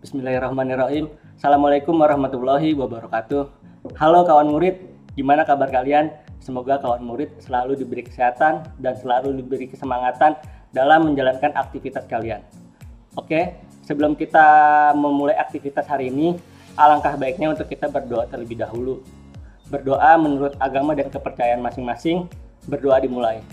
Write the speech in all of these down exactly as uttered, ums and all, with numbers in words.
Bismillahirrahmanirrahim. Assalamualaikum warahmatullahi wabarakatuh. Halo kawan murid, gimana kabar kalian? Semoga kawan murid selalu diberi kesehatan dan selalu diberi kesemangatan dalam menjalankan aktivitas kalian. Oke, sebelum kita memulai aktivitas hari ini, alangkah baiknya untuk kita berdoa terlebih dahulu. Berdoa menurut agama dan kepercayaan masing-masing, berdoa dimulai.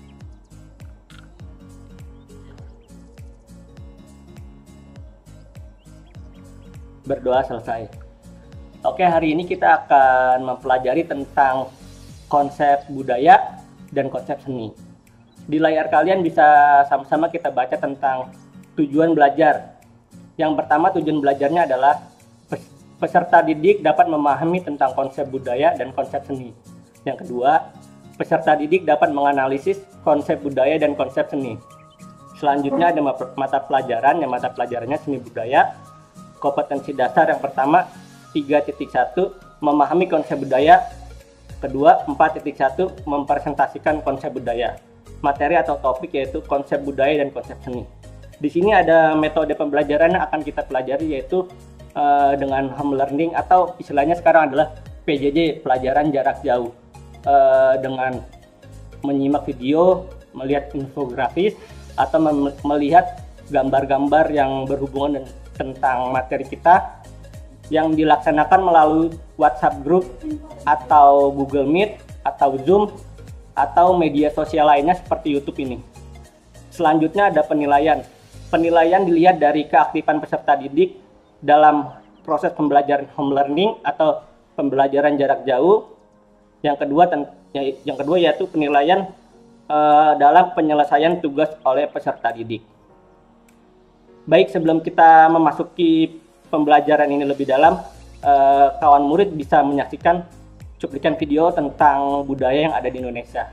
Berdoa selesai. Oke, hari ini kita akan mempelajari tentang konsep budaya dan konsep seni. Di layar kalian bisa sama-sama kita baca tentang tujuan belajar. Yang pertama, tujuan belajarnya adalah peserta didik dapat memahami tentang konsep budaya dan konsep seni. Yang kedua, peserta didik dapat menganalisis konsep budaya dan konsep seni. Selanjutnya ada mata pelajaran, yang mata pelajarannya seni budaya. Kompetensi dasar yang pertama tiga titik satu memahami konsep budaya, kedua empat titik satu mempresentasikan konsep budaya. Materi atau topik yaitu konsep budaya dan konsep seni. Di sini ada metode pembelajaran yang akan kita pelajari yaitu uh, dengan home learning atau istilahnya sekarang adalah P J J, pelajaran jarak jauh, uh, dengan menyimak video, melihat infografis atau melihat gambar-gambar yang berhubungan dengan tentang materi kita yang dilaksanakan melalui WhatsApp group atau Google Meet atau Zoom atau media sosial lainnya seperti YouTube ini. Selanjutnya ada penilaian. Penilaian dilihat dari keaktifan peserta didik dalam proses pembelajaran home learning atau pembelajaran jarak jauh. Yang kedua yang kedua yaitu penilaian uh, dalam penyelesaian tugas oleh peserta didik. Baik, sebelum kita memasuki pembelajaran ini lebih dalam, eh, kawan murid bisa menyaksikan cuplikan video tentang budaya yang ada di Indonesia.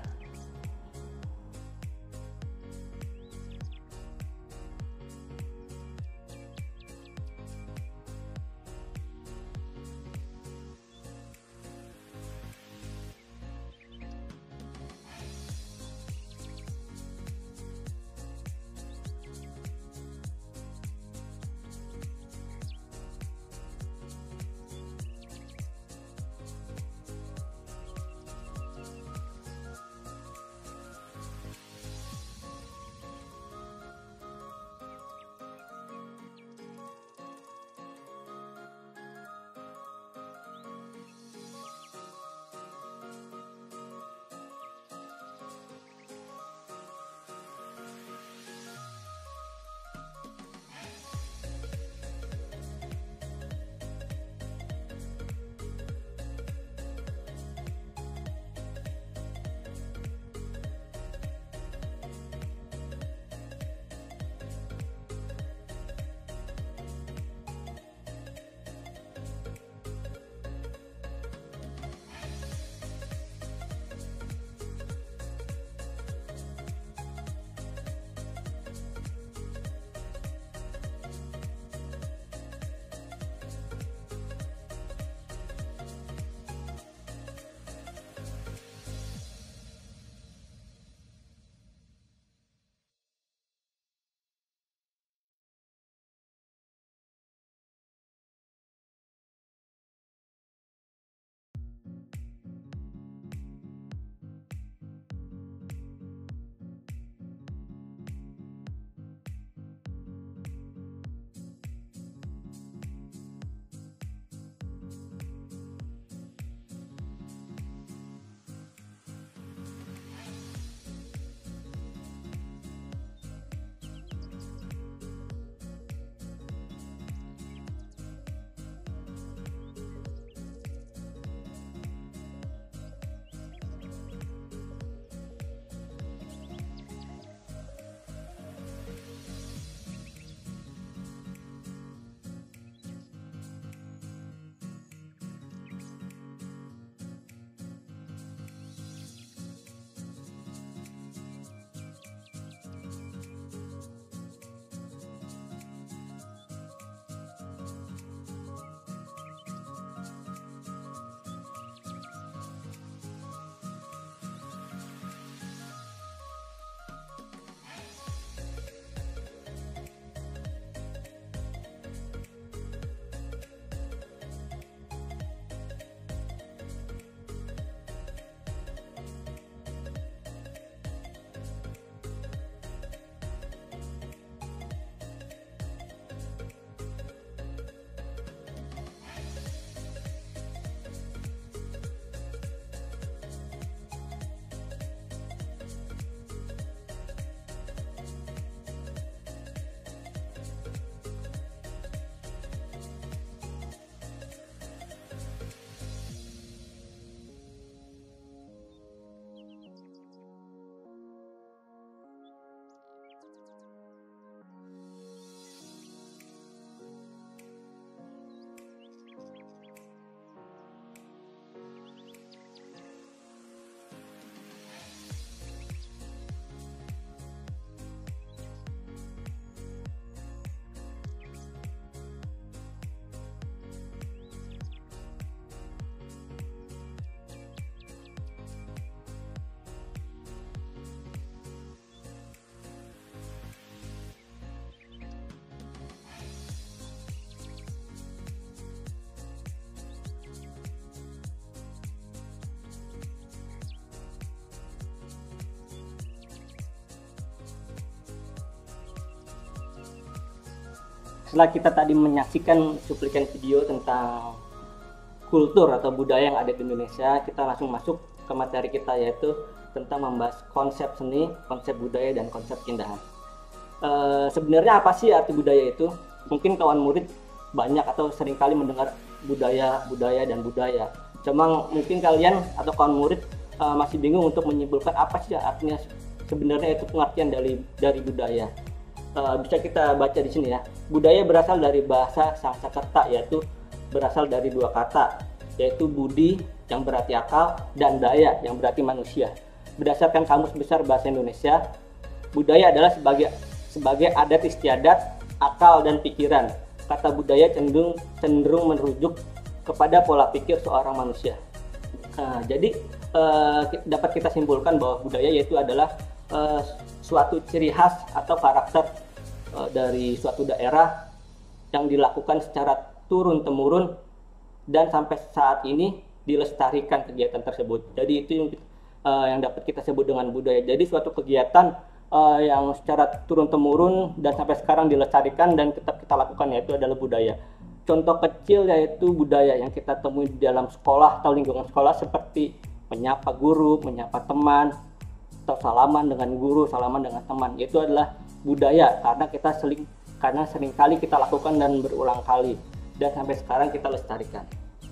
Setelah kita tadi menyaksikan cuplikan video tentang kultur atau budaya yang ada di Indonesia, kita langsung masuk ke materi kita, yaitu tentang membahas konsep seni, konsep budaya, dan konsep keindahan. E, sebenarnya apa sih arti budaya itu? Mungkin kawan murid banyak atau seringkali mendengar budaya, budaya, dan budaya. Cuma mungkin kalian atau kawan murid e, masih bingung untuk menyimpulkan apa sih artinya sebenarnya itu pengertian dari dari budaya. E, bisa kita baca di sini ya. Budaya berasal dari bahasa Sanskerta, yaitu berasal dari dua kata, yaitu budi yang berarti akal dan daya yang berarti manusia. Berdasarkan Kamus Besar Bahasa Indonesia, budaya adalah sebagai sebagai adat istiadat, akal, dan pikiran. Kata budaya cenderung cenderung merujuk kepada pola pikir seorang manusia. Nah, jadi eh, dapat kita simpulkan bahwa budaya yaitu adalah eh, suatu ciri khas atau karakter eh, dari suatu daerah yang dilakukan secara turun-temurun dan sampai saat ini dilestarikan kegiatan tersebut. Jadi itu yang, uh, yang dapat kita sebut dengan budaya. Jadi suatu kegiatan uh, yang secara turun-temurun dan sampai sekarang dilestarikan dan tetap kita lakukan, yaitu adalah budaya. Contoh kecil yaitu budaya yang kita temui di dalam sekolah atau lingkungan sekolah, seperti menyapa guru, menyapa teman, atau salaman dengan guru, salaman dengan teman. Itu adalah budaya karena kita sering karena seringkali kita lakukan dan berulang kali, dan sampai sekarang kita lestarikan.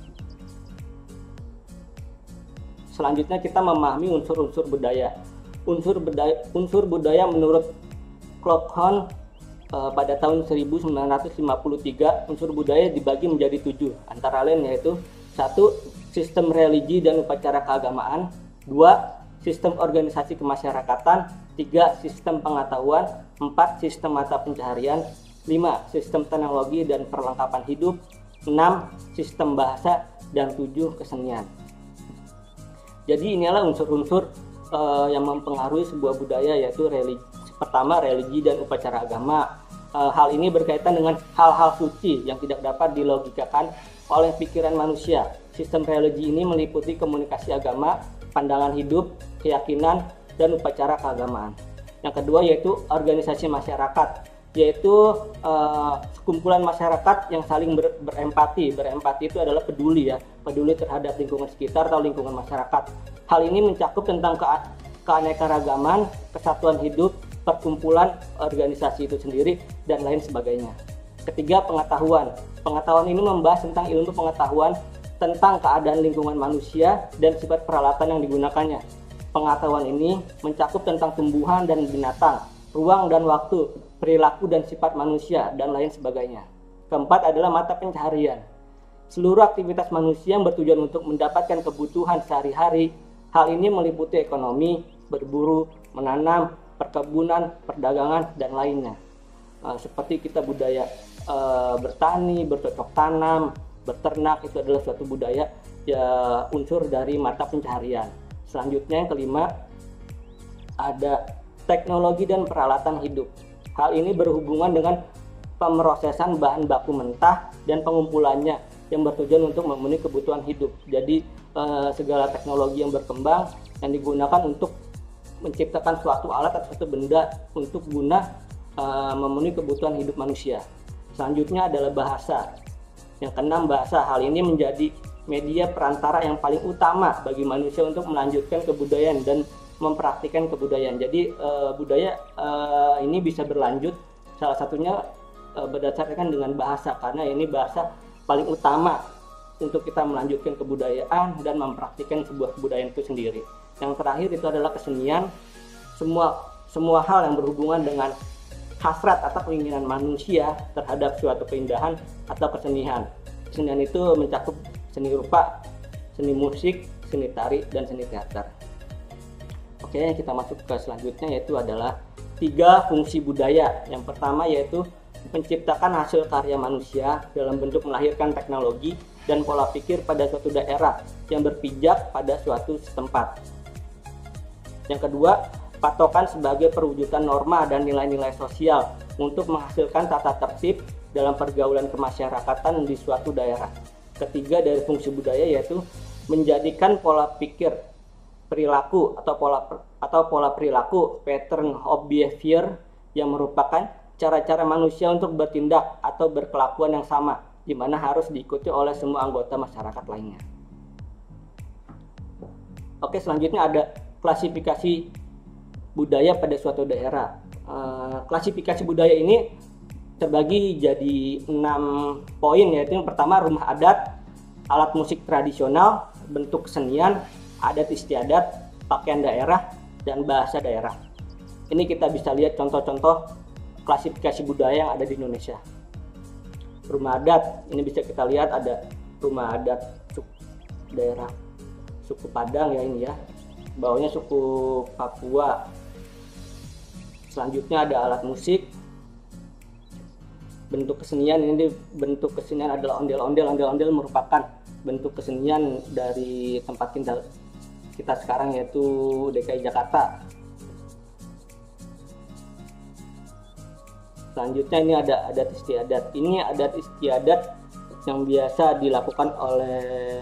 Selanjutnya kita memahami unsur-unsur budaya. Unsur budaya, unsur budaya menurut Klophohn eh, pada tahun seribu sembilan ratus lima puluh tiga, unsur budaya dibagi menjadi tujuh, antara lain yaitu satu. Sistem religi dan upacara keagamaan. Dua. Sistem organisasi kemasyarakatan. Tiga. Sistem pengetahuan. Empat. Sistem mata pencaharian. Lima. Sistem teknologi dan perlengkapan hidup. Enam. Sistem bahasa. Dan tujuh. Kesenian. Jadi inilah unsur-unsur uh, yang mempengaruhi sebuah budaya, yaitu religi. Pertama, religi dan upacara agama. Uh, hal ini berkaitan dengan hal-hal suci yang tidak dapat dilogikakan oleh pikiran manusia. Sistem religi ini meliputi komunikasi agama, pandangan hidup, keyakinan, dan upacara keagamaan. Yang kedua yaitu organisasi masyarakat, yaitu uh, sekumpulan masyarakat yang saling ber, berempati. Berempati itu adalah peduli ya, peduli terhadap lingkungan sekitar atau lingkungan masyarakat. Hal ini mencakup tentang ke, keanekaragaman, kesatuan hidup, perkumpulan organisasi itu sendiri, dan lain sebagainya. Ketiga, pengetahuan. Pengetahuan ini membahas tentang ilmu pengetahuan tentang keadaan lingkungan manusia dan sifat peralatan yang digunakannya. Pengetahuan ini mencakup tentang tumbuhan dan binatang, ruang dan waktu, perilaku dan sifat manusia, dan lain sebagainya. Keempat adalah mata pencaharian. Seluruh aktivitas manusia yang bertujuan untuk mendapatkan kebutuhan sehari-hari. Hal ini meliputi ekonomi, berburu, menanam, perkebunan, perdagangan, dan lainnya. Uh, seperti kita budaya uh, bertani, bercocok tanam, beternak, itu adalah suatu budaya ya, unsur dari mata pencaharian. Selanjutnya yang kelima ada teknologi dan peralatan hidup. Hal ini berhubungan dengan pemrosesan bahan baku mentah dan pengumpulannya yang bertujuan untuk memenuhi kebutuhan hidup. Jadi eh, segala teknologi yang berkembang yang digunakan untuk menciptakan suatu alat atau suatu benda untuk guna eh, memenuhi kebutuhan hidup manusia. Selanjutnya adalah bahasa. Yang keenam, bahasa. Hal ini menjadi media perantara yang paling utama bagi manusia untuk melanjutkan kebudayaan dan mempraktikkan kebudayaan. Jadi uh, budaya uh, ini bisa berlanjut, salah satunya uh, berdasarkan dengan bahasa, karena ini bahasa paling utama untuk kita melanjutkan kebudayaan dan mempraktikkan sebuah kebudayaan itu sendiri. Yang terakhir itu adalah kesenian. Semua semua hal yang berhubungan dengan hasrat atau keinginan manusia terhadap suatu keindahan atau kesenian. Kesenian itu mencakup seni rupa, seni musik, seni tari, dan seni teater. Oke, kita masuk ke selanjutnya, yaitu adalah tiga fungsi budaya. Yang pertama yaitu menciptakan hasil karya manusia dalam bentuk melahirkan teknologi dan pola pikir pada suatu daerah yang berpijak pada suatu setempat. Yang kedua, patokan sebagai perwujudan norma dan nilai-nilai sosial untuk menghasilkan tata tertib dalam pergaulan kemasyarakatan di suatu daerah. Ketiga dari fungsi budaya yaitu menjadikan pola pikir, perilaku atau pola atau pola perilaku pattern of behavior yang merupakan cara-cara manusia untuk bertindak atau berkelakuan yang sama, di mana harus diikuti oleh semua anggota masyarakat lainnya. Oke, selanjutnya ada klasifikasi budaya pada suatu daerah. Uh, klasifikasi budaya ini terbagi jadi enam poin, yaitu yang pertama rumah adat, alat musik tradisional, bentuk kesenian, adat istiadat, pakaian daerah, dan bahasa daerah. Ini kita bisa lihat contoh-contoh klasifikasi budaya yang ada di Indonesia. Rumah adat, ini bisa kita lihat ada rumah adat suku, daerah suku Padang ya ini ya, bawahnya suku Papua. Selanjutnya ada alat musik, bentuk kesenian. Ini bentuk kesenian adalah ondel-ondel. Ondel-ondel merupakan bentuk kesenian dari tempat tinggal kita sekarang, yaitu D K I Jakarta. Selanjutnya ini ada adat istiadat. Ini adat istiadat yang biasa dilakukan oleh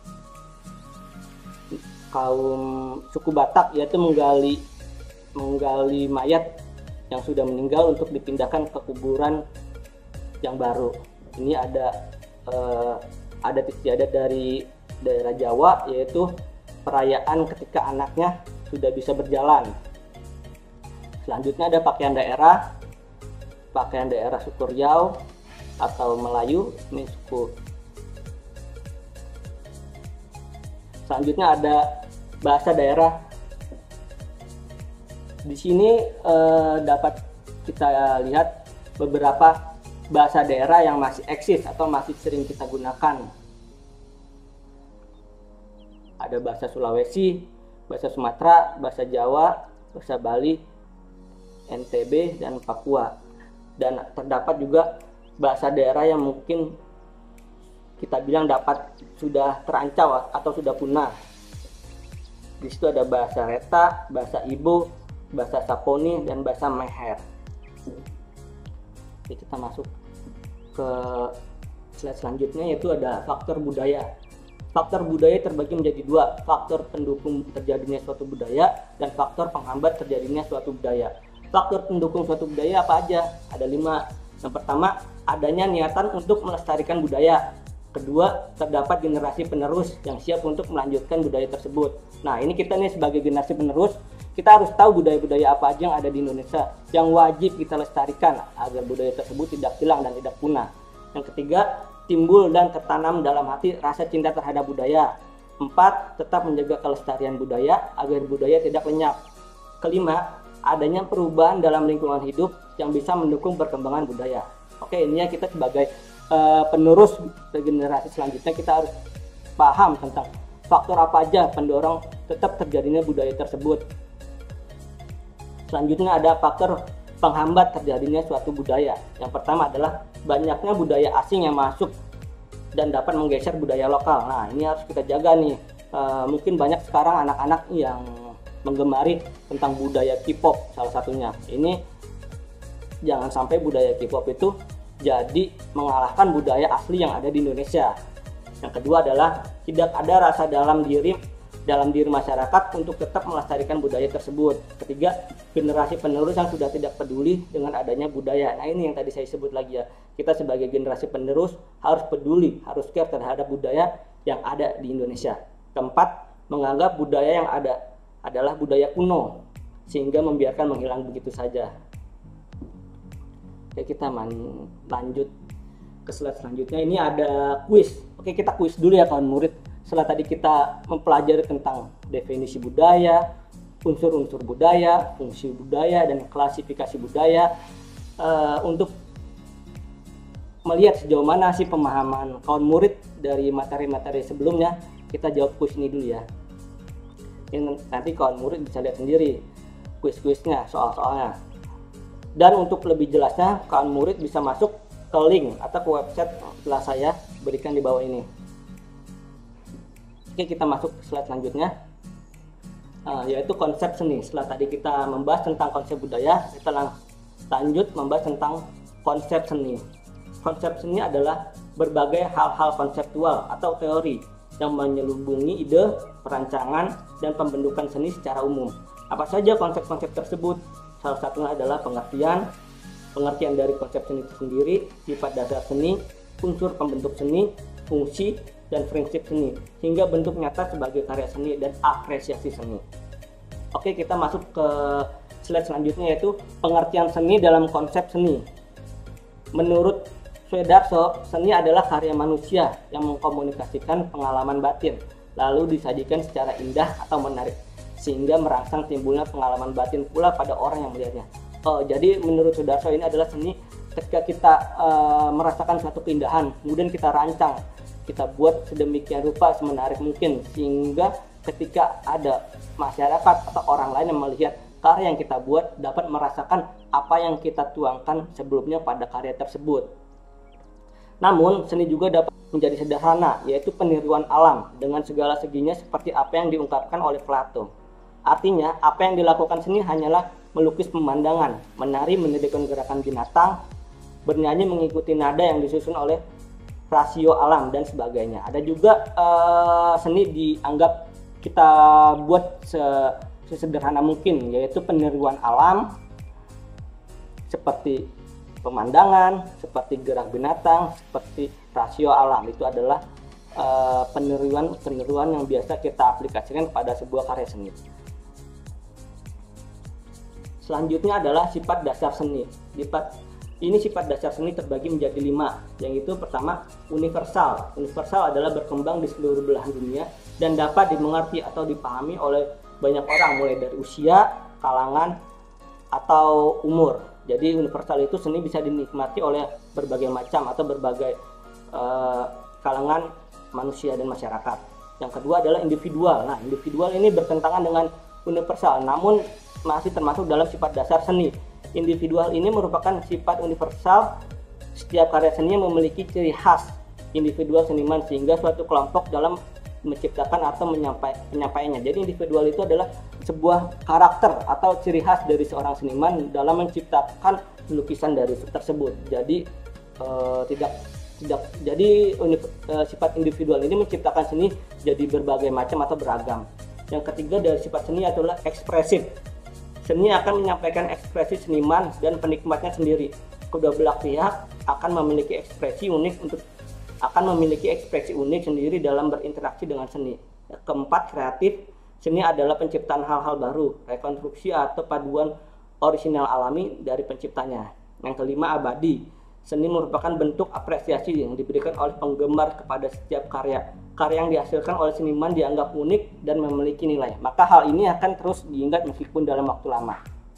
kaum suku Batak, yaitu menggali menggali mayat yang sudah meninggal untuk dipindahkan ke kuburan yang baru. Ini ada eh, adat istiadat dari daerah Jawa, yaitu perayaan ketika anaknya sudah bisa berjalan. Selanjutnya ada pakaian daerah. Pakaian daerah suku Riau atau Melayu, ini suku. Selanjutnya ada bahasa daerah. Di sini eh, dapat kita lihat beberapa bahasa daerah yang masih eksis atau masih sering kita gunakan. Ada bahasa Sulawesi, bahasa Sumatera, bahasa Jawa, bahasa Bali, N T B, dan Papua. Dan terdapat juga bahasa daerah yang mungkin kita bilang dapat sudah terancam atau sudah punah. Di situ ada bahasa Reta, bahasa Ibo, bahasa Saponi, dan bahasa Meher. Jadi kita masuk ke slide selanjutnya, yaitu ada faktor budaya. Faktor budaya terbagi menjadi dua, faktor pendukung terjadinya suatu budaya dan faktor penghambat terjadinya suatu budaya. Faktor pendukung suatu budaya apa aja? Ada lima. Yang pertama, adanya niatan untuk melestarikan budaya. Kedua, terdapat generasi penerus yang siap untuk melanjutkan budaya tersebut. Nah, ini kita nih sebagai generasi penerus, kita harus tahu budaya-budaya apa aja yang ada di Indonesia yang wajib kita lestarikan agar budaya tersebut tidak hilang dan tidak punah. Yang ketiga, timbul dan tertanam dalam hati rasa cinta terhadap budaya. Empat, tetap menjaga kelestarian budaya agar budaya tidak lenyap. Kelima, adanya perubahan dalam lingkungan hidup yang bisa mendukung perkembangan budaya. Oke, ini ya kita sebagai uh, penerus generasi selanjutnya, kita harus paham tentang faktor apa aja pendorong tetap terjadinya budaya tersebut. Selanjutnya ada faktor penghambat terjadinya suatu budaya. Yang pertama adalah banyaknya budaya asing yang masuk dan dapat menggeser budaya lokal. Nah, ini harus kita jaga nih. Uh, mungkin banyak sekarang anak-anak yang menggemari tentang budaya K-pop salah satunya. Ini jangan sampai budaya K-pop itu jadi mengalahkan budaya asli yang ada di Indonesia. Yang kedua adalah tidak ada rasa dalam diri dalam diri masyarakat untuk tetap melestarikan budaya tersebut. Ketiga, generasi penerus yang sudah tidak peduli dengan adanya budaya. Nah, ini yang tadi saya sebut lagi ya. Kita sebagai generasi penerus harus peduli, harus care terhadap budaya yang ada di Indonesia. Keempat, menganggap budaya yang ada adalah budaya kuno sehingga membiarkan menghilang begitu saja. Oke, kita lanjut ke slide selanjutnya. Ini ada kuis. Oke, kita kuis dulu ya kawan murid. Setelah tadi kita mempelajari tentang definisi budaya, unsur-unsur budaya, fungsi budaya, dan klasifikasi budaya, uh, untuk melihat sejauh mana sih pemahaman kawan murid dari materi-materi sebelumnya, kita jawab kuis ini dulu ya. Ini nanti kawan murid bisa lihat sendiri kuis-kuisnya, soal-soalnya. Dan untuk lebih jelasnya, kawan murid bisa masuk ke link atau ke website telah saya berikan di bawah ini. Oke, kita masuk ke slide selanjutnya, uh, yaitu konsep seni. Setelah tadi kita membahas tentang konsep budaya, kita lanjut membahas tentang konsep seni. Konsep seni adalah berbagai hal-hal konseptual atau teori yang menyelubungi ide, perancangan, dan pembentukan seni secara umum. Apa saja konsep-konsep tersebut? Salah satunya adalah pengertian, pengertian dari konsep seni itu sendiri, sifat dasar seni, unsur pembentuk seni, fungsi, dan prinsip seni, hingga bentuk nyata sebagai karya seni dan apresiasi seni. Oke, kita masuk ke slide selanjutnya, yaitu pengertian seni dalam konsep seni. Menurut Swedarso, seni adalah karya manusia yang mengkomunikasikan pengalaman batin, lalu disajikan secara indah atau menarik, sehingga merangsang timbulnya pengalaman batin pula pada orang yang melihatnya. Oh, jadi menurut Swedarso ini adalah seni ketika kita uh, merasakan suatu keindahan, kemudian kita rancang, kita buat sedemikian rupa semenarik mungkin, sehingga ketika ada masyarakat atau orang lain yang melihat karya yang kita buat dapat merasakan apa yang kita tuangkan sebelumnya pada karya tersebut. Namun, seni juga dapat menjadi sederhana, yaitu peniruan alam dengan segala seginya seperti apa yang diungkapkan oleh Plato. Artinya, apa yang dilakukan seni hanyalah melukis pemandangan, menari menjadikan gerakan binatang, bernyanyi mengikuti nada yang disusun oleh rasio alam, dan sebagainya. Ada juga uh, seni dianggap kita buat sesederhana mungkin, yaitu peniruan alam, seperti pemandangan, seperti gerak binatang, seperti rasio alam. Itu adalah uh, peniruan-peniruan yang biasa kita aplikasikan pada sebuah karya seni. Selanjutnya adalah sifat dasar seni. Sifat ini sifat dasar seni terbagi menjadi lima, yang itu pertama universal. Universal adalah berkembang di seluruh belahan dunia dan dapat dimengerti atau dipahami oleh banyak orang, mulai dari usia, kalangan, atau umur. Jadi universal itu seni bisa dinikmati oleh berbagai macam atau berbagai uh, kalangan manusia dan masyarakat. Yang kedua adalah individual. Nah, individual ini bertentangan dengan universal, namun masih termasuk dalam sifat dasar seni. Individual ini merupakan sifat universal. Setiap karya seni memiliki ciri khas individual seniman, sehingga suatu kelompok dalam menciptakan atau menyampai, penyampaiannya. Jadi individual itu adalah sebuah karakter atau ciri khas dari seorang seniman dalam menciptakan lukisan dari tersebut. Jadi uh, tidak tidak jadi unif, uh, sifat individual ini menciptakan seni jadi berbagai macam atau beragam. Yang ketiga dari sifat seni adalah ekspresif. Seni akan menyampaikan ekspresi seniman dan penikmatnya sendiri. Kedua belah pihak akan memiliki ekspresi unik untuk akan memiliki ekspresi unik sendiri dalam berinteraksi dengan seni. Keempat, kreatif. Seni adalah penciptaan hal-hal baru, rekonstruksi atau paduan orisinal alami dari penciptanya. Yang kelima, abadi. Seni merupakan bentuk apresiasi yang diberikan oleh penggemar kepada setiap karya. Karya yang dihasilkan oleh seniman dianggap unik dan memiliki nilai. Maka hal ini akan terus diingat meskipun dalam waktu lama.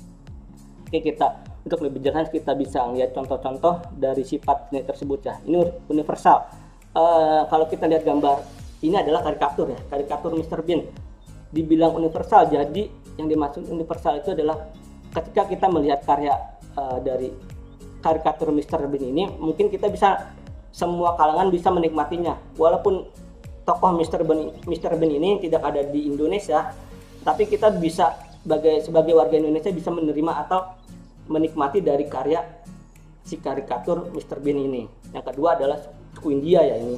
Oke, kita untuk lebih jelas kita bisa lihat contoh-contoh dari sifat seni tersebut ya. Ini universal. Uh, kalau kita lihat gambar, ini adalah karikatur ya, karikatur mister Bean. Dibilang universal, jadi yang dimaksud universal itu adalah ketika kita melihat karya uh, dari karikatur mister Bean ini, mungkin kita bisa semua kalangan bisa menikmatinya. Walaupun tokoh mister Bean, mister Bean ini tidak ada di Indonesia, tapi kita bisa sebagai sebagai warga Indonesia bisa menerima atau menikmati dari karya si karikatur mister Bean ini. Yang kedua adalah suku India ya ini.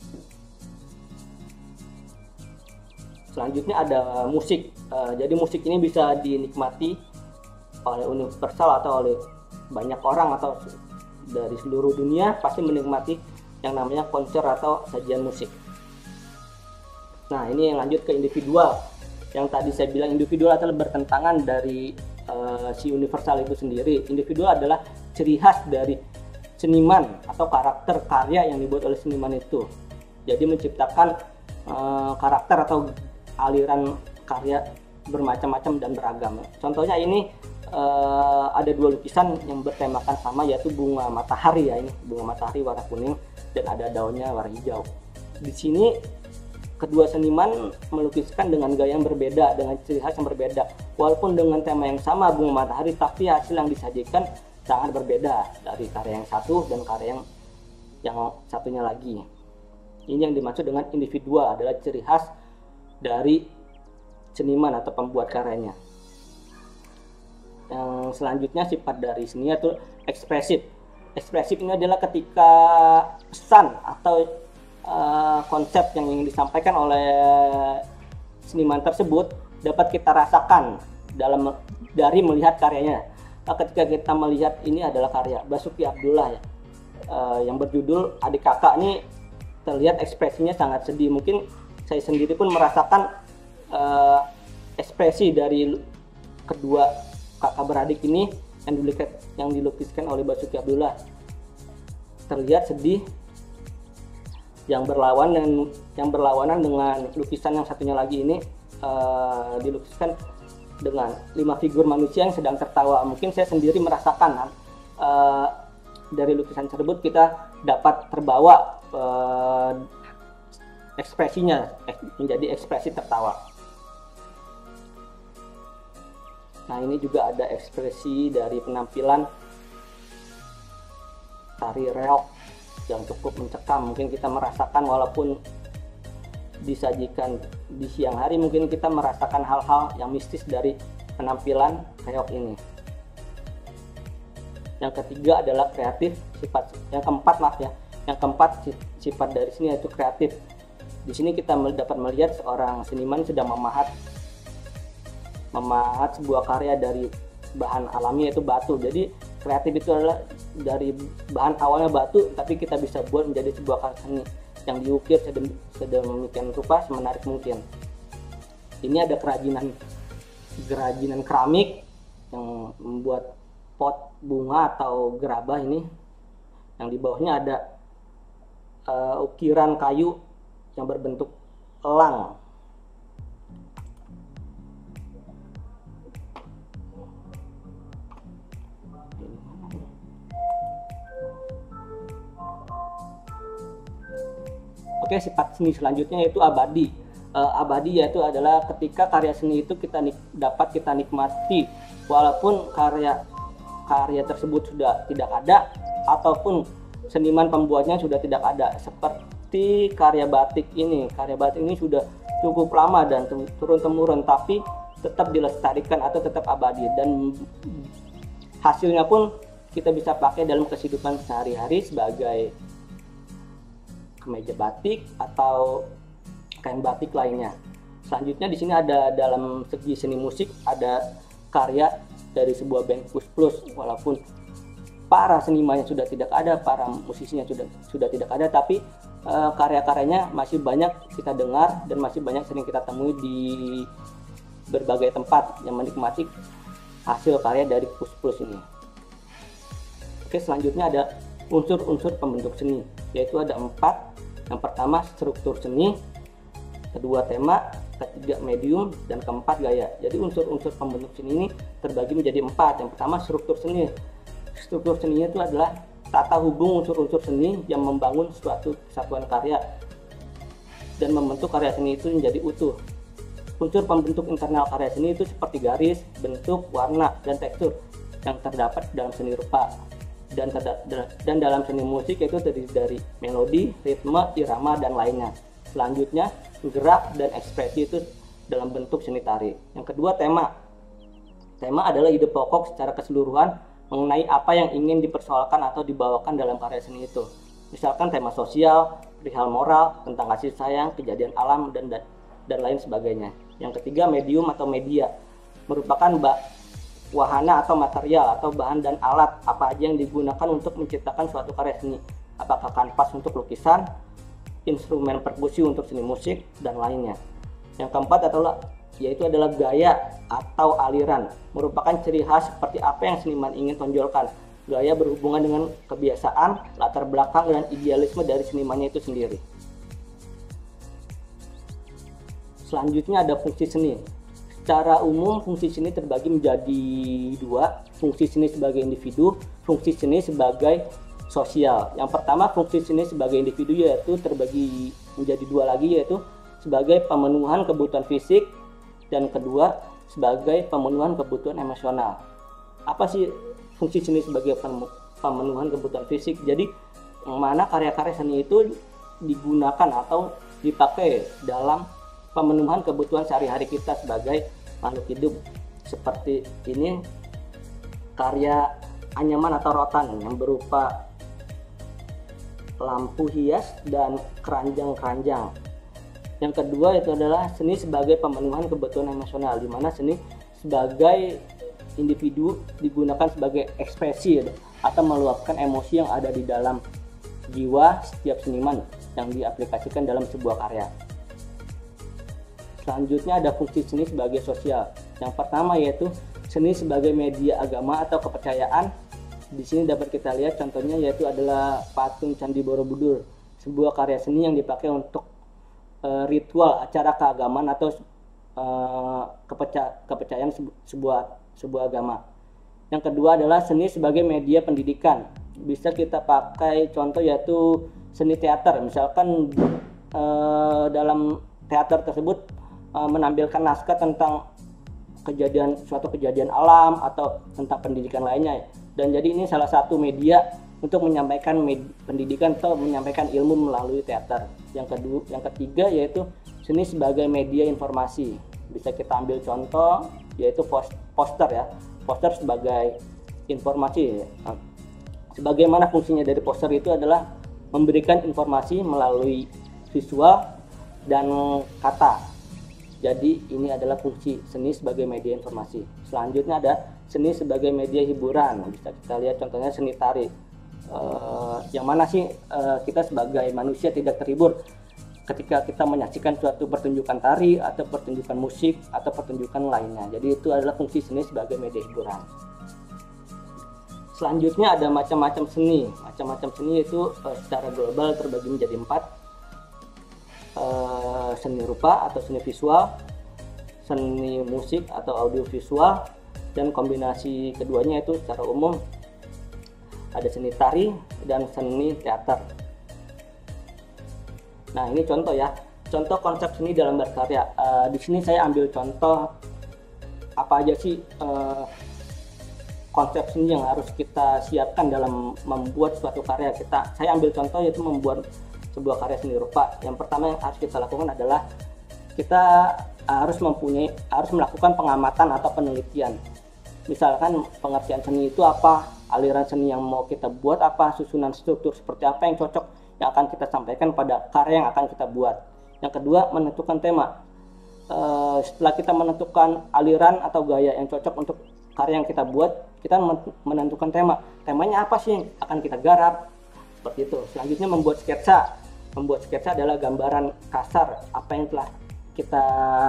Selanjutnya ada musik. Uh, jadi musik ini bisa dinikmati oleh universal atau oleh banyak orang atau dari seluruh dunia pasti menikmati yang namanya konser atau sajian musik. Nah, ini yang lanjut ke individual. Yang tadi saya bilang individual adalah bertentangan dari uh, si universal itu sendiri. Individual adalah ciri khas dari seniman atau karakter karya yang dibuat oleh seniman itu. Jadi menciptakan uh, karakter atau aliran karya bermacam-macam dan beragam. Contohnya ini uh, ada dua lukisan yang bertemakan sama, yaitu bunga matahari ya, ini bunga matahari warna kuning dan ada daunnya warna hijau. Di sini kedua seniman melukiskan dengan gaya yang berbeda, dengan ciri khas yang berbeda. Walaupun dengan tema yang sama bunga matahari, tapi hasil yang disajikan sangat berbeda dari karya yang satu dan karya yang yang satunya lagi. Ini yang dimaksud dengan individual, adalah ciri khas dari seniman atau pembuat karyanya. Yang selanjutnya sifat dari seni itu ekspresif. Ekspresif ini adalah ketika pesan atau uh, konsep yang ingin disampaikan oleh seniman tersebut dapat kita rasakan dalam dari melihat karyanya. uh, ketika kita melihat ini adalah karya Basuki Abdullah ya, uh, yang berjudul Adik Kakak. Ini terlihat ekspresinya sangat sedih. Mungkin saya sendiri pun merasakan uh, ekspresi dari kedua kakak beradik ini yang dilukis, yang dilukiskan oleh Basuki Abdullah. Terlihat sedih, yang berlawan dan yang berlawanan dengan lukisan yang satunya lagi ini uh, dilukiskan dengan lima figur manusia yang sedang tertawa. Mungkin saya sendiri merasakan uh, dari lukisan tersebut kita dapat terbawa uh, ekspresinya menjadi ekspresi tertawa. Nah, ini juga ada ekspresi dari penampilan tari reog yang cukup mencekam. Mungkin kita merasakan, walaupun disajikan di siang hari, mungkin kita merasakan hal-hal yang mistis dari penampilan reog ini. Yang ketiga adalah kreatif, sifat yang keempat maaf ya yang keempat sifat dari sini yaitu kreatif. Di sini kita dapat melihat seorang seniman sedang memahat memahat sebuah karya dari bahan alami yaitu batu. Jadi kreatif itu adalah dari bahan awalnya batu, tapi kita bisa buat menjadi sebuah karya seni yang diukir sedemikian rupa semenarik mungkin. Ini ada kerajinan kerajinan keramik yang membuat pot bunga atau gerabah ini, yang di bawahnya ada uh, ukiran kayu yang berbentuk elang. Oke, sifat seni selanjutnya yaitu abadi. Uh, abadi yaitu adalah ketika karya seni itu kita nik dapat kita nikmati walaupun karya karya tersebut sudah tidak ada ataupun seniman pembuatnya sudah tidak ada. Seperti karya batik ini. Karya batik ini sudah cukup lama dan turun-temurun, tapi tetap dilestarikan atau tetap abadi, dan hasilnya pun kita bisa pakai dalam kehidupan sehari-hari sebagai kemeja batik atau kain batik lainnya. Selanjutnya di sini ada dalam segi seni musik ada karya dari sebuah band Plus Plus. Walaupun para senimannya sudah tidak ada, para musisinya sudah sudah tidak ada, tapi uh, karya-karyanya masih banyak kita dengar dan masih banyak sering kita temui di berbagai tempat yang menikmati hasil karya dari Plus Plus ini. Oke, selanjutnya ada unsur-unsur pembentuk seni, yaitu ada empat. Yang pertama struktur seni, kedua tema, ketiga medium, dan keempat gaya. Jadi unsur-unsur pembentuk seni ini terbagi menjadi empat. Yang pertama struktur seni. Struktur seninya itu adalah tata hubung unsur-unsur seni yang membangun suatu kesatuan karya dan membentuk karya seni itu menjadi utuh. Unsur pembentuk internal karya seni itu seperti garis, bentuk, warna, dan tekstur yang terdapat dalam seni rupa. Dan, dan dalam seni musik itu terdiri dari melodi, ritme, irama, dan lainnya. Selanjutnya gerak dan ekspresi itu dalam bentuk seni tari. Yang kedua tema. Tema adalah ide pokok secara keseluruhan mengenai apa yang ingin dipersoalkan atau dibawakan dalam karya seni itu. Misalkan tema sosial, perihal moral, tentang kasih sayang, kejadian alam, dan dan, dan lain sebagainya. Yang ketiga medium atau media, merupakan wahana atau material atau bahan dan alat apa aja yang digunakan untuk menciptakan suatu karya seni. Apakah kanvas untuk lukisan, instrumen perkusi untuk seni musik, dan lainnya. Yang keempat adalah yaitu adalah gaya atau aliran, merupakan ciri khas seperti apa yang seniman ingin tonjolkan. Gaya berhubungan dengan kebiasaan, latar belakang, dan idealisme dari senimannya itu sendiri. Selanjutnya ada fungsi seni. Secara umum fungsi seni terbagi menjadi dua, fungsi seni sebagai individu, fungsi seni sebagai sosial. Yang pertama, fungsi seni sebagai individu yaitu terbagi menjadi dua lagi, yaitu sebagai pemenuhan kebutuhan fisik, dan kedua sebagai pemenuhan kebutuhan emosional. Apa sih fungsi seni sebagai pemenuhan kebutuhan fisik? Jadi mana karya-karya seni itu digunakan atau dipakai dalam pemenuhan kebutuhan sehari-hari kita sebagai makhluk hidup. Seperti ini karya anyaman atau rotan yang berupa lampu hias dan keranjang-keranjang. Yang kedua itu adalah seni sebagai pemenuhan kebutuhan emosional, di mana seni sebagai individu digunakan sebagai ekspresi atau meluapkan emosi yang ada di dalam jiwa setiap seniman yang diaplikasikan dalam sebuah karya. Selanjutnya ada fungsi seni sebagai sosial. Yang pertama yaitu seni sebagai media agama atau kepercayaan. Di sini dapat kita lihat contohnya yaitu adalah patung Candi Borobudur, sebuah karya seni yang dipakai untuk uh, ritual acara keagamaan atau uh, keperca kepercayaan sebuah sebuah agama. Yang kedua adalah seni sebagai media pendidikan. Bisa kita pakai contoh yaitu seni teater. Misalkan uh, dalam teater tersebut uh, menampilkan naskah tentang kejadian suatu kejadian alam atau tentang pendidikan lainnya. Dan jadi ini salah satu media untuk menyampaikan med pendidikan atau menyampaikan ilmu melalui teater. Yang kedua, yang ketiga yaitu seni sebagai media informasi. Bisa kita ambil contoh yaitu post poster ya. Poster sebagai informasi. Sebagaimana fungsinya dari poster itu adalah memberikan informasi melalui visual dan kata. Jadi ini adalah fungsi seni sebagai media informasi. Selanjutnya ada seni sebagai media hiburan. Bisa kita lihat contohnya seni tari. Uh, yang mana sih uh, kita sebagai manusia tidak terhibur ketika kita menyaksikan suatu pertunjukan tari atau pertunjukan musik atau pertunjukan lainnya. Jadi itu adalah fungsi seni sebagai media hiburan. Selanjutnya ada macam-macam seni. Macam-macam seni itu uh, secara global terbagi menjadi empat. Uh, seni rupa atau seni visual, seni musik atau audio visual, dan kombinasi keduanya itu secara umum ada seni tari dan seni teater. Nah ini contoh ya, contoh konsep seni dalam berkarya. Uh, di sini saya ambil contoh apa aja sih uh, konsep seni yang harus kita siapkan dalam membuat suatu karya. Kita, saya ambil contoh yaitu membuat sebuah karya seni rupa. Yang pertama yang harus kita lakukan adalah kita harus mempunyai harus melakukan pengamatan atau penelitian. Misalkan pengertian seni itu apa, aliran seni yang mau kita buat apa, susunan struktur seperti apa yang cocok yang akan kita sampaikan pada karya yang akan kita buat. Yang kedua, menentukan tema. E, setelah kita menentukan aliran atau gaya yang cocok untuk karya yang kita buat, kita menentukan tema. Temanya apa sih yang akan kita garap? Seperti itu. Selanjutnya membuat sketsa. Membuat sketsa adalah gambaran kasar apa yang telah kita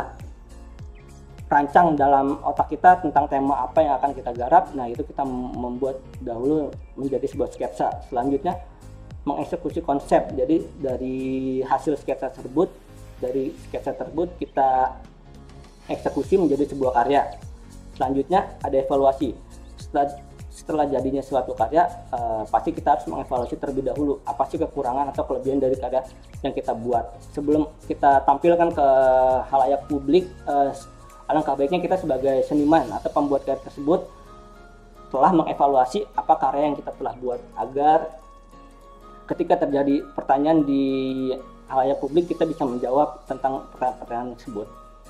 rancang dalam otak kita tentang tema apa yang akan kita garap. Nah itu kita membuat dahulu menjadi sebuah sketsa. Selanjutnya mengeksekusi konsep. Jadi dari hasil sketsa tersebut, dari sketsa tersebut kita eksekusi menjadi sebuah karya. Selanjutnya ada evaluasi. Setelah Setelah jadinya suatu karya, eh, pasti kita harus mengevaluasi terlebih dahulu apa sih kekurangan atau kelebihan dari karya yang kita buat. Sebelum kita tampilkan ke khalayak publik, eh, alangkah baiknya kita sebagai seniman atau pembuat karya tersebut telah mengevaluasi apa karya yang kita telah buat, agar ketika terjadi pertanyaan di khalayak publik kita bisa menjawab tentang pertanyaan-pertanyaan tersebut.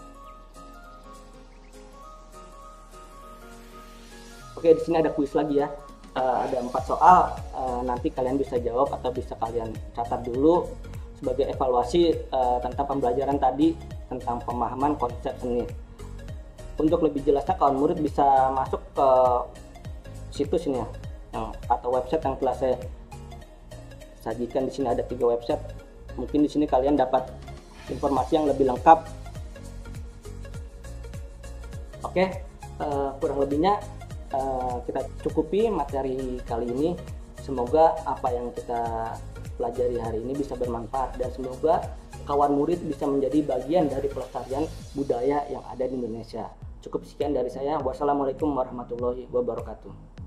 Oke, di sini ada kuis lagi ya. Uh, ada empat soal. Uh, nanti kalian bisa jawab atau bisa kalian catat dulu sebagai evaluasi uh, tentang pembelajaran tadi tentang pemahaman konsep seni. Untuk lebih jelasnya, kawan murid bisa masuk ke situs ini ya, yang, atau website yang telah saya sajikan. Di sini ada tiga website. Mungkin di sini kalian dapat informasi yang lebih lengkap. Oke, uh, kurang lebihnya Uh, kita cukupi materi kali ini. Semoga apa yang kita pelajari hari ini bisa bermanfaat, dan semoga kawan murid bisa menjadi bagian dari pelestarian budaya yang ada di Indonesia. Cukup sekian dari saya. Wassalamualaikum warahmatullahi wabarakatuh.